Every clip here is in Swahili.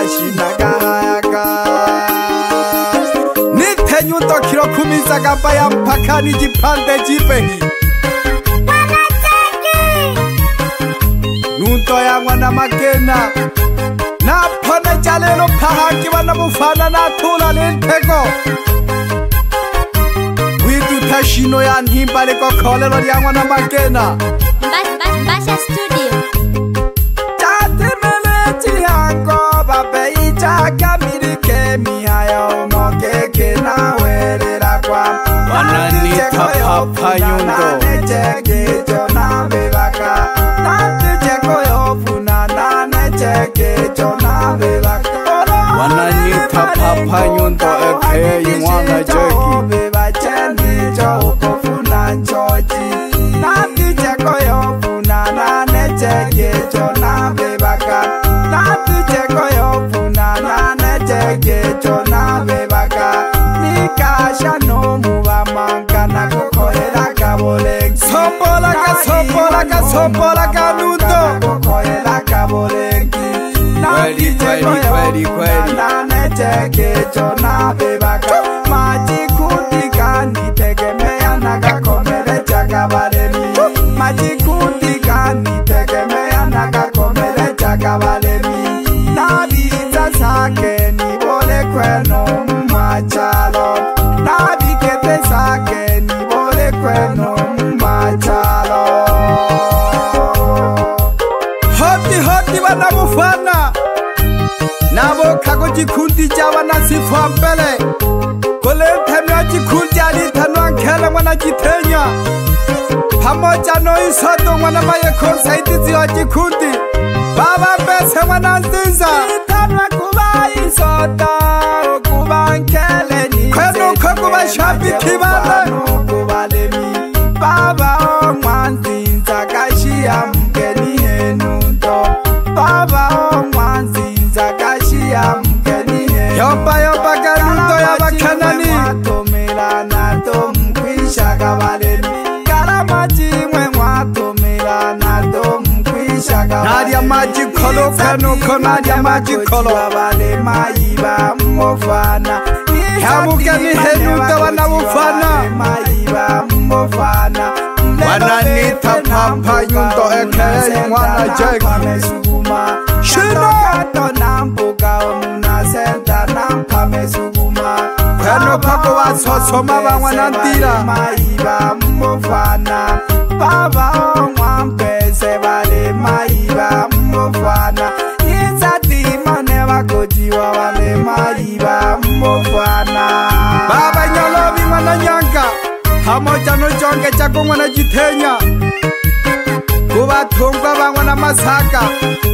shinagayaka nitenyuto kilo kumisa kapaya mpaka nijipande jipehi Nunto ya mwana Makena na pone jalelo pahaki wana mufana na tula linteko Witu tashino ya nhimba liko kolelo ya mwana Makena Basha Studio Chate mele chihango babe ichaka mirike mihayo mokeke na werera kwa Wananita papa nyundo Necheke jona bebaka Wananita papa nyundo eke yungwana jeki Beba chendi joko funa choji Nati cheko yo funa na necheke jona bebaka Nati cheko yo funa na necheke jona bebaka Nikasha no muwa manka na kukohera kabole Sopola ka nundo Kukohera kabole Kweli Nanecheke jona bebaka Maji kundika nitegemea nakakomele chakabaleni Maji kundika nitegemea nakakomele chakabaleni Nabiza sake nibole kweno machalo Nabikete sake nibole kweno machalo Hoti wana mufana Nabo kago jikundi jawa na sifa mbele Kole temya jikundi alitano ankele mwana jitenya Pamoja no isoto mwana maye konsaitizi wa jikundi Baba mbese mwana nzinza Itanwa kuba isoto Kuba nkele ni Kwenu kuba shabi kibale Kubale mi Baba o mwanzinza Kashia mgeni henundo Baba o mwanzinza Kashia mgeni henundo Yoba garundo ya bakanani Mwatomela nato mkwisha kabaleni Karamaji mwe mwatomela nato mkwisha kabaleni Nadia maji kolo kanuko Nadia maji kolo Wabale maiba mwofana Hamugeni henundo wana mufana Maiba mwofana Wananita papa nyundo eke yungwana jeki Shino kato nambuga omuna senta nampa mesuguma Kweno pako wa sosoma wa wanantira Maiba mwofana Baba o mwampese wale maiba mwofana Izati mane wakojiwa wale maiba mwofana Baba nyalobi mwana nyanka Hamoja no jonge chako mwana jitenya Kuba tungwa bangwa na masaka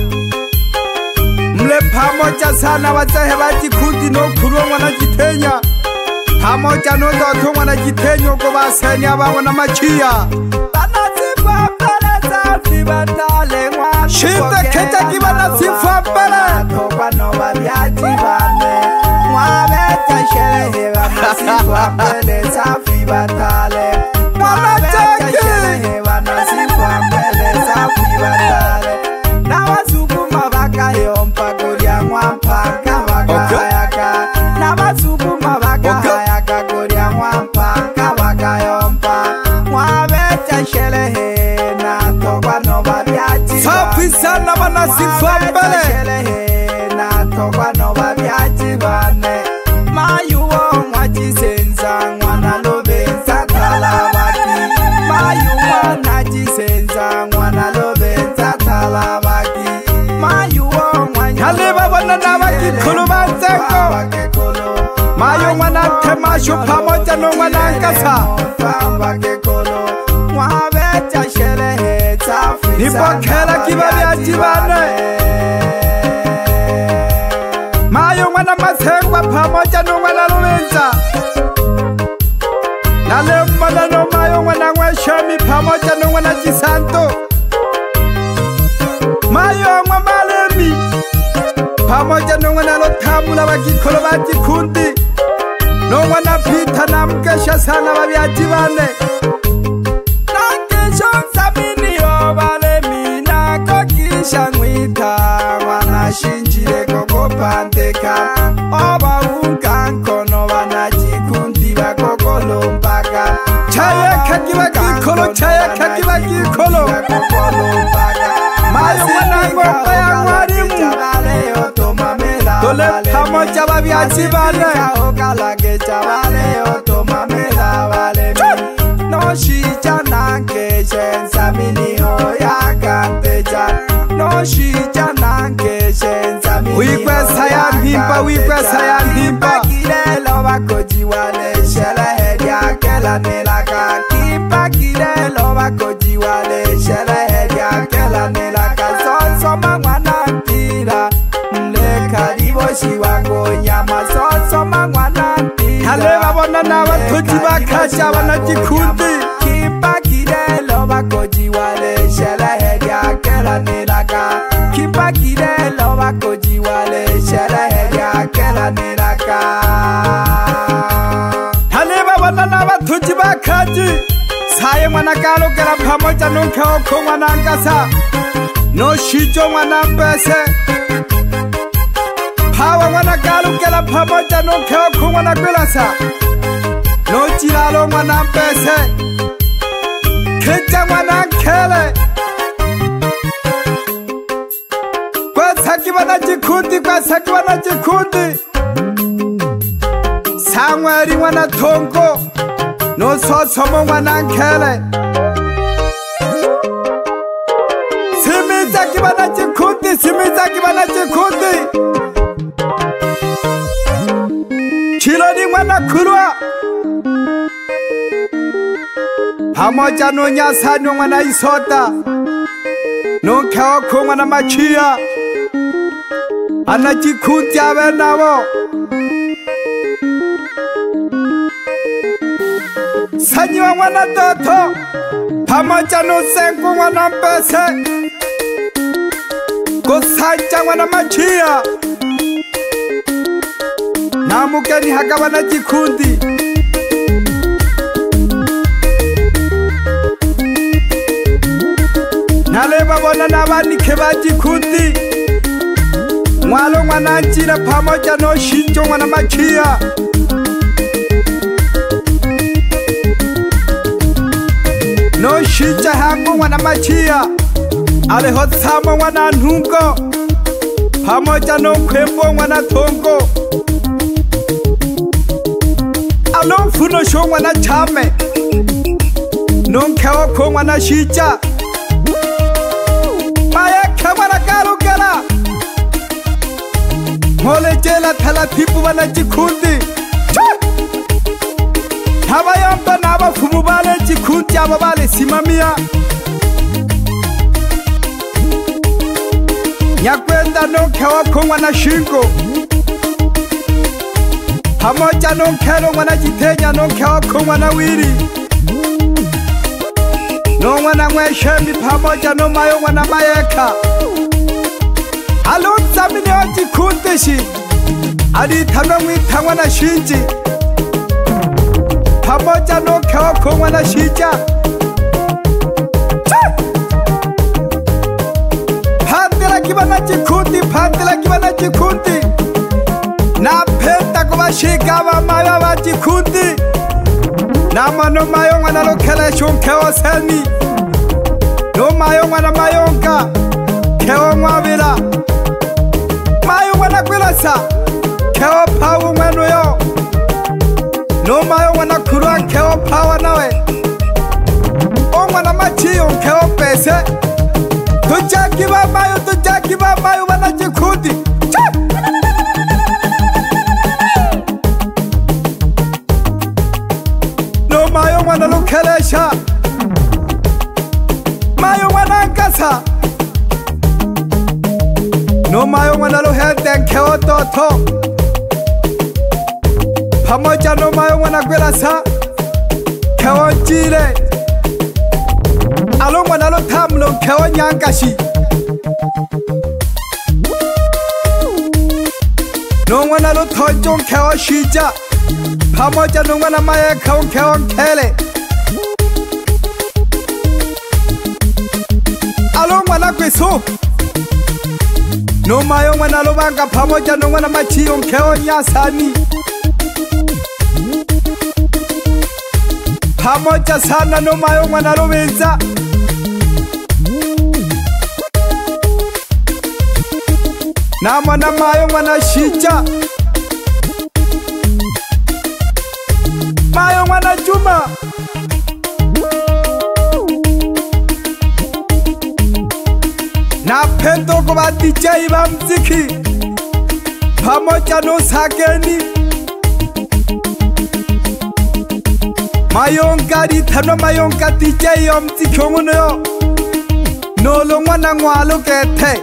Mle pamoja sana wazahe wajikundi no kuruwa mwana jitenya Pamoja no doto mwana jitenya kuba senya bangwa na machia Banasifa mbele zafi batale mwana Shite kecha kiba nasifa mbele Toba no wabiaji bane Mwabeta sherehe wanasifa mbele zafi batale Mwabeta sherehe wanasifa mbele zafi batale Na wasukuma baka yompa kuria mwampaka baka hayaka Na wasukuma baka hayaka kuria mwampaka baka yompa Mwabeta sherehe na toba no wabiaji Safi sana wanasifa mbele Sherehe na toba no wabiaji bane Mayuo mwajisenza mwana lobenza talabaki Mayuo najisenza mwana lobenza talabaki Mayuo mwanya Haleba wana nabaki kulubanzeko Mayo mwana temashu pamoja no mwana nkasa Mwabeta sherehe tafi Nipokela kibali ajibane Mayo mwana masengwa pamoja no mwana lumenza Nale mwana no mayo mwana mweshami pamoja no mwana jisanto Mayo mwa malemi Pamoja no mwana lotamula wakikolo bajikundi No mwana pita na mkesha sana wabiajibane Nakesho sabini o balemi Nakokisha mwita Mwana shinjire koko pandeka oba unkankono banachikundi bakokolompaka chaya kakiba kikolo chaya kakiba kikolo mayo wanango kaya mwarimu dole pamo chaba biachi bale okalake chabale otomamela bale no shija nanke shensa mini hoya kanteja no shija nanke shensa mini wikwesa ya mpimpa kilelo bakoji wale shela hedia kela nelaka kipa kilelo bakoji wale shela hedia kela nelaka sonso mangwana ntira mleka diboshi wango nyama sonso mangwana ntira hale babona na bathoji bakhacha bana chikundi kipa kilelo bakoji wale shela hedia kela nelaka kipa kilelo bakoji wale shela hedia kela nelaka hale babona na bathoji bakhaji saye mwana kalo kera phamo chano khao kho mwana nkasa no shijo mwana pese phawa mwana kalo kera phamo chano khao kho mwana kwelasa no chiralo mwana pese khecha mwana khele kwa sakibana chikundi sangwari mwana thongo no sosomo mwana khele simiza kibana chikundi chiloni mwana khurwa pamoja no nyasano mwana isota no khao kho mwana machia ana chikundi abe nabo sanyiwa mwana toto pamoja no sengu mwana mpese kusanja mwana machia namukeni hakabana chikundi naleba bona nabanike ba chikundi mwalo mwana njira pamoja no shinjo mwana machia no shinja hangu mwana machia ale hotsamo mwana nhungo pamoja no kwembo mwana thongo alo mfuno sho mwana chame no nkhawa kho mwana shija maya khamana karukela mole jela thala thipu bana chikundi habayamba nabafumu bale chikundi abo bale simamia nyakwenda no khawa kho mwana shingo pamoja no khelo mwana jitenya no khawa kho mwana wiri no mwana mweshembi pamoja no mayo mwana mayeka alutsamile wa chikundi shi alithanwa mwitha mwana shinji pamoja no khawa kho mwana shija phandela kibana chikundi na pheta kuba shika ba mayo ba chikundi na mano mayo mwana lokhela shonkhewa seni no mayo mwana mayonka khewa mwabila mayo mwana kwelasa khewa phawu mwenu yo no mayo mwana khurwa khewa phawa nawe o mwana machiyo khewa pese tujaki ba mayo bana chikundi no mayo mwana lukhelesha mayo mwana nkasa no mayo mwana luhende nkhewa toto pamoja no mayo mwana kwelasa khewa njile alo mwana luthamlo nkhewa nyankashi no mwana luthonjo nkhewa shija pamoja no mwana mayeka nkhewa nkhele alo mwana kwisu Nomayo mwana lubanga pamoja no mwana machiyo nkeo nyasani. Pamoja sana nomayo mwana lubenza. Na mwana mayo mwana shija. Mayo mwana Juma. Na pendo kwa DJ wa mziki pamoja no Sageni. Mayonga tano mayonga DJ wa mziki ngono no lo mwana ngwalo kete.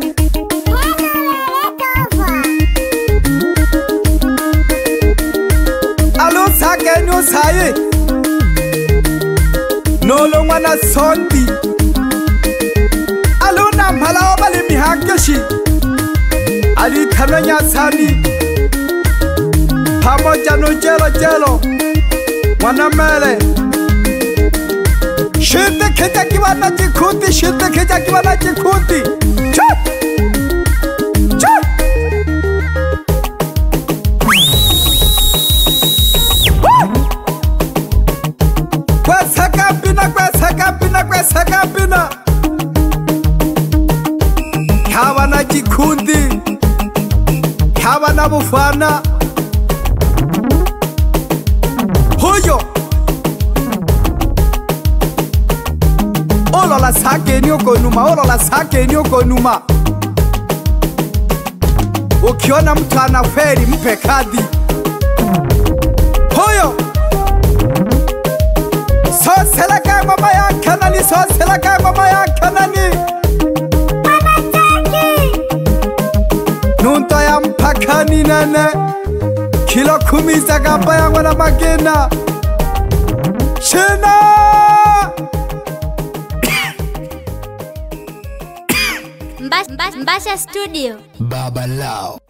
Alo Sageni osaye no lo mwana Sondi. Aluna mpala obali mihakeshi Ali tano nyasani pamoja no jelo mwana mele. Shite keja kiwana jikuti. Shite keja kiwana jikuti. Chut! Chut! Kwesa kampina, kwesa kampina, kwesa kampina. Kawana jikundi. Kawana bufana. Huyo Olola Sageni okonuma. Olola Sageni okonuma. Ukiona mtu anaferi mpe kadi. Huyo Sosela kaya mama ya kanani. Sosela kaya mama ya kanani. Nunto ya mpakani nene. Kilo 10 za gamba ya mwana magena. Shina Mbasha Studio. Baba Lao.